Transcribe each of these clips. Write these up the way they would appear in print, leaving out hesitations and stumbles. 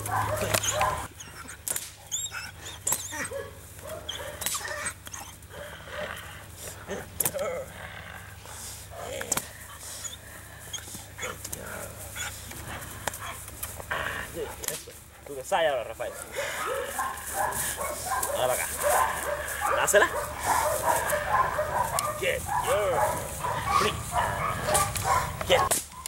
Tú que sabes ahora, Rafael. Ahora para acá. Dásela. Get your please. Get.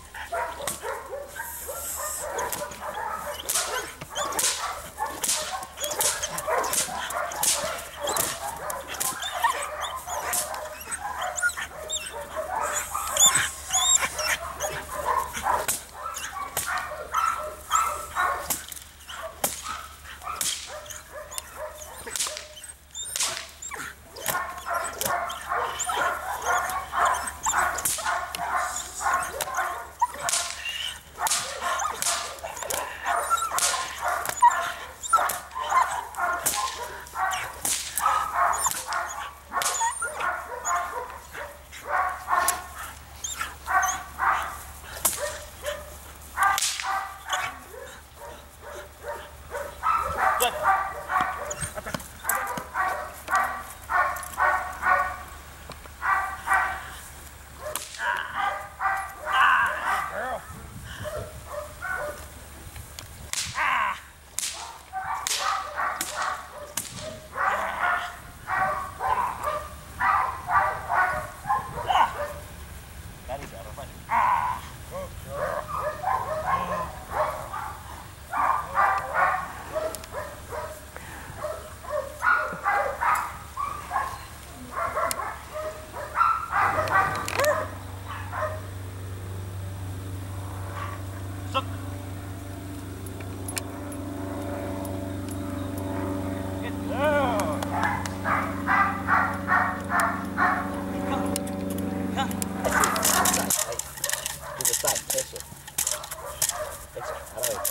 Eso. Eso. Ahora ve.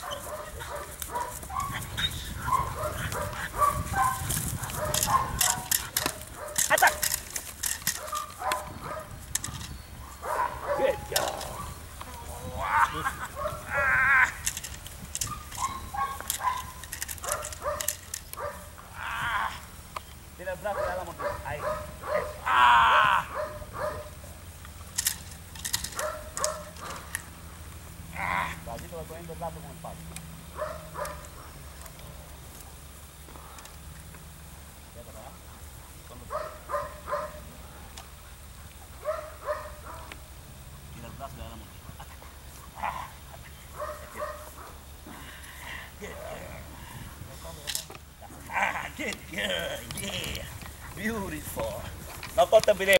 ¡Attack! Good job. Tira el brazo y da la mordida. Ahí. Así te voy poniendo el brazo con el palo. Tira el brazo y le da la mordida. Good girl, yeah. Beautiful. No cortes el video.